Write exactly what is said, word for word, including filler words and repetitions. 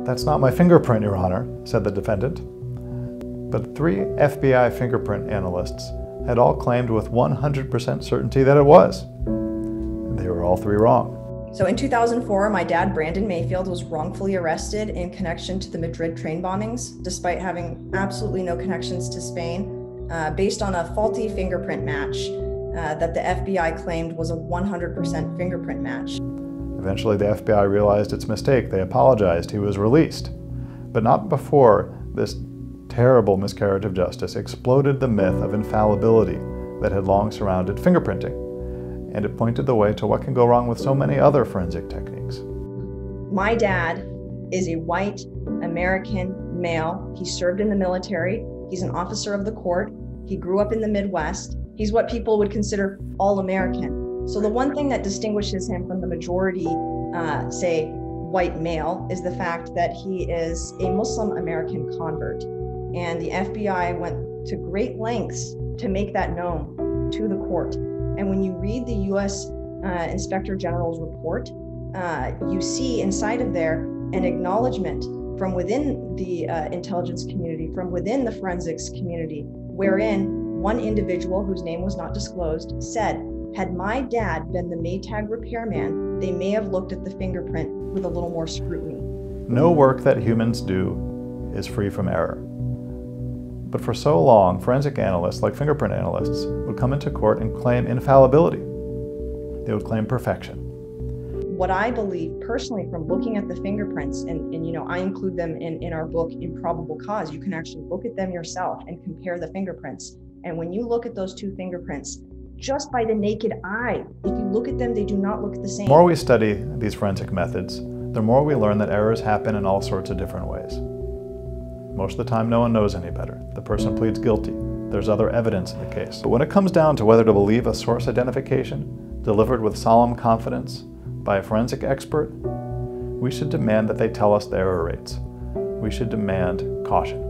"That's not my fingerprint, Your Honor," said the defendant. But three F B I fingerprint analysts had all claimed with one hundred percent certainty that it was. And they were all three wrong. So in two thousand four, my dad, Brandon Mayfield, was wrongfully arrested in connection to the Madrid train bombings, despite having absolutely no connections to Spain, uh, based on a faulty fingerprint match uh, that the F B I claimed was a one hundred percent fingerprint match. Eventually, the F B I realized its mistake. They apologized. He was released. But not before this terrible miscarriage of justice exploded the myth of infallibility that had long surrounded fingerprinting. And it pointed the way to what can go wrong with so many other forensic techniques. My dad is a white American male. He served in the military. He's an officer of the court. He grew up in the Midwest. He's what people would consider all-American. So the one thing that distinguishes him from the majority, uh, say, white male, is the fact that he is a Muslim American convert. And the F B I went to great lengths to make that known to the court. And when you read the U S uh, Inspector General's report, uh, you see inside of there an acknowledgement from within the uh, intelligence community, from within the forensics community, wherein one individual whose name was not disclosed said, had my dad been the Maytag repairman, they may have looked at the fingerprint with a little more scrutiny. No work that humans do is free from error. But for so long, forensic analysts, like fingerprint analysts, would come into court and claim infallibility. They would claim perfection. What I believe personally from looking at the fingerprints, and, and you know, I include them in, in our book, Improbable Cause, you can actually look at them yourself and compare the fingerprints. And when you look at those two fingerprints, just by the naked eye, if you look at them, they do not look the same. The more we study these forensic methods, the more we learn that errors happen in all sorts of different ways. Most of the time, no one knows any better. The person pleads guilty. There's other evidence in the case. But when it comes down to whether to believe a source identification delivered with solemn confidence by a forensic expert, we should demand that they tell us the error rates. We should demand caution.